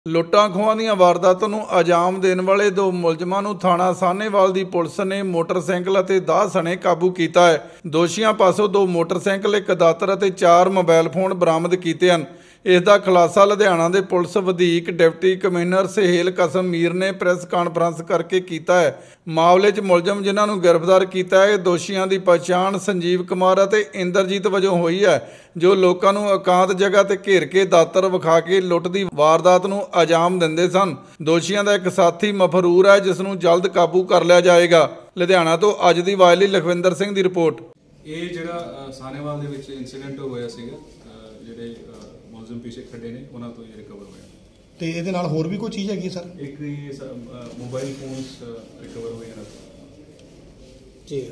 ਲੁੱਟਾਂ ਖੋਹਾਂ ਦੀਆਂ ਵਾਰਦਾਤਾਂ ਨੂੰ ਅੰਜਾਮ ਦੇਣ ਵਾਲੇ ਦੋ ਮੁਲਜ਼ਮਾਂ ਨੂੰ ਥਾਣਾ ਸਾਹਨੇਵਾਲ ਦੀ ਪੁਲਿਸ ਨੇ ਮੋਟਰਸਾਈਕਲ ਅਤੇ ਦਾਅ ਸਣੇ ਕਾਬੂ ਕੀਤਾ ਹੈ। ਦੋਸ਼ੀਆਂ ਪਾਸੋਂ 2 ਮੋਟਰਸਾਈਕਲ, 1 ਦਾਤਰ ਅਤੇ 4 ਮੋਬਾਈਲ ਫੋਨ ਬਰਾਮਦ ਕੀਤੇ ਹਨ। ਇਸ ਦਾ ਖੁਲਾਸਾ ਲੁਧਿਆਣਾ ਦੇ ਪੁਲਿਸ ਵਧੀਕ ਡਿਪਟੀ ਕਮਿਸ਼ਨਰ ਸੁਹੇਲ ਕਸਮ ਮੀਰ ਨੇ ਪ੍ਰੈਸ ਕਾਨਫਰੰਸ ਕਰਕੇ ਕੀਤਾ ਹੈ। ਮਾਮਲੇ 'ਚ ਮੁਲਜ਼ਮ ਜਿਨ੍ਹਾਂ ਨੂੰ ਗ੍ਰਿਫਤਾਰ ਕੀਤਾ ਹੈ, ਦੋਸ਼ੀਆਂ ਦੀ ਪਛਾਣ ਸੰਜੀਵ ਕੁਮਾਰ ਅਤੇ ਇੰਦਰਜੀਤ ਵਜੋਂ ਹੋਈ ਹੈ, ਜੋ ਲੋਕਾਂ ਨੂੰ ਇਕਾਂਤ ਜਗ੍ਹਾ ਤੇ ਘੇਰ ਕੇ ਦਾਤਰ ਵਿਖਾ ਕੇ ਲੁੱਟ ਦੀ ਵਾਰਦਾਤ ਨੂੰ ਅੰਜਾਮ ਦਿੰਦੇ ਸਨ। ਦੋਸ਼ੀਆਂ ਦਾ ਇੱਕ ਸਾਥੀ ਮਫਰੂਰ ਹੈ, ਜਿਸ ਨੂੰ ਜਲਦ ਕਾਬੂ ਕਰ ਲਿਆ ਜਾਏਗਾ। ਲੁਧਿਆਣਾ ਤੋਂ ਅੱਜ ਦੀ ਆਵਾਜ਼ ਲਈ ਲਖਵਿੰਦਰ ਸਿੰਘ ਦੀ ਰਿਪੋਰਟ। ਇਹ ਜਿਹੜਾ ਸਾਹਨੇਵਾਲ ਦੇ ਵਿੱਚ ਇਨਸੀਡੈਂਟ ਹੋਇਆ ਸੀਗਾ, ਜਿਹੜੇ ਮੁਲਜ਼ਮ ਪਿੱਛੇ ਖੜੇ ਨੇ ਉਹਨਾਂ ਤੋਂ ਇਹ ਰਿਕਵਰ ਹੋਇਆ। ਤੇ ਇਹਦੇ ਨਾਲ ਹੋਰ ਵੀ ਕੋਈ ਚੀਜ਼ ਹੈਗੀ ਸਰ? ਇੱਕ ਇਹ ਮੋਬਾਈਲ ਫੋਨਸ ਰਿਕਵਰ ਹੋਏ ਹਨ ਜੀ।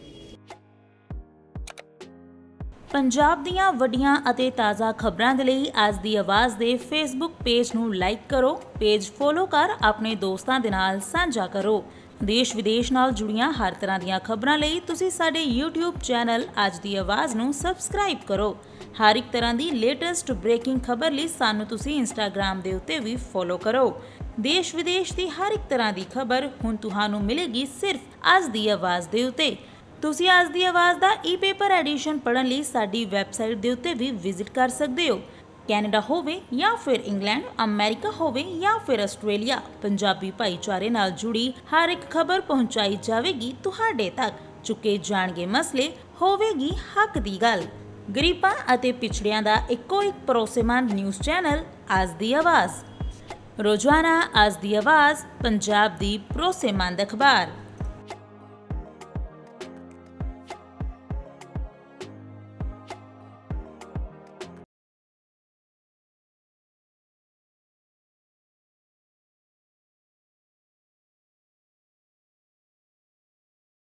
ਪੰਜਾਬ ਦੀਆਂ ਵੱਡੀਆਂ ਅਤੇ ਤਾਜ਼ਾ ਖਬਰਾਂ ਦੇ ਲਈ ਅੱਜ ਦੀ ਆਵਾਜ਼ ਦੇ ਫੇਸਬੁੱਕ ਪੇਜ ਨੂੰ ਲਾਈਕ ਕਰੋ, ਪੇਜ ਫੋਲੋ ਕਰ ਆਪਣੇ ਦੋਸਤਾਂ ਦੇ ਨਾਲ ਸਾਂਝਾ ਕਰੋ। ਦੇਸ਼ ਵਿਦੇਸ਼ ਨਾਲ ਜੁੜੀਆਂ ਹਰ ਤਰ੍ਹਾਂ ਦੀਆਂ ਖਬਰਾਂ ਲਈ ਤੁਸੀਂ ਸਾਡੇ YouTube ਚੈਨਲ ਅੱਜ ਦੀ ਆਵਾਜ਼ ਨੂੰ ਸਬਸਕ੍ਰਾਈਬ ਕਰੋ। ਹਰ ਇੱਕ ਤਰ੍ਹਾਂ ਦੀ ਲੇਟੈਸਟ ਬ੍ਰੇਕਿੰਗ ਖਬਰ ਲਈ ਸਾਨੂੰ ਤੁਸੀਂ Instagram ਦੇ ਉੱਤੇ ਵੀ ਫੋਲੋ ਕਰੋ। ਦੇਸ਼ ਵਿਦੇਸ਼ ਦੀ ਹਰ ਇੱਕ ਤਰ੍ਹਾਂ ਦੀ ਖਬਰ ਹੁਣ ਤੁਹਾਨੂੰ ਮਿਲੇਗੀ ਸਿਰਫ ਅੱਜ ਦੀ ਆਵਾਜ਼ ਦੇ ਉੱਤੇ। ਤੁਸੀਂ ਅੱਜ ਦੀ ਆਵਾਜ਼ ਦਾ ਈ-ਪੇਪਰ ਐਡੀਸ਼ਨ ਪੜ੍ਹਨ ਲਈ ਸਾਡੀ ਵੈਬਸਾਈਟ ਦੇ ਉੱਤੇ ਵੀ ਵਿਜ਼ਿਟ ਕਰ ਸਕਦੇ ਹੋ। ਕੈਨੇਡਾ ਹੋਵੇ ਜਾਂ ਫਿਰ ਇੰਗਲੈਂਡ, ਅਮਰੀਕਾ ਹੋਵੇ ਜਾਂ ਫਿਰ ਆਸਟ੍ਰੇਲੀਆ, ਪੰਜਾਬੀ ਭਾਈਚਾਰੇ ਨਾਲ ਜੁੜੀ ਹਰ ਇੱਕ ਖਬਰ ਪਹੁੰਚਾਈ ਜਾਵੇਗੀ ਤੁਹਾਡੇ ਤੱਕ। ਚੁੱਕੇ ਜਾਣਗੇ ਮਸਲੇ, ਹੋਵੇਗੀ ਹੱਕ ਦੀ ਗੱਲ। ਗਰੀਬਾਂ ਅਤੇ ਪਿਛੜਿਆਂ ਦਾ ਇੱਕੋ ਇੱਕ ਭਰੋਸੇਮੰਦ ਨਿਊਜ਼ ਚੈਨਲ ਅੱਜ ਦੀ ਆਵਾਜ਼। ਰੋਜ਼ਾਨਾ ਅੱਜ ਦੀ ਆਵਾਜ਼, ਪੰਜਾਬ ਦੀ ਭਰੋਸੇਮੰਦ ਅਖਬਾਰ।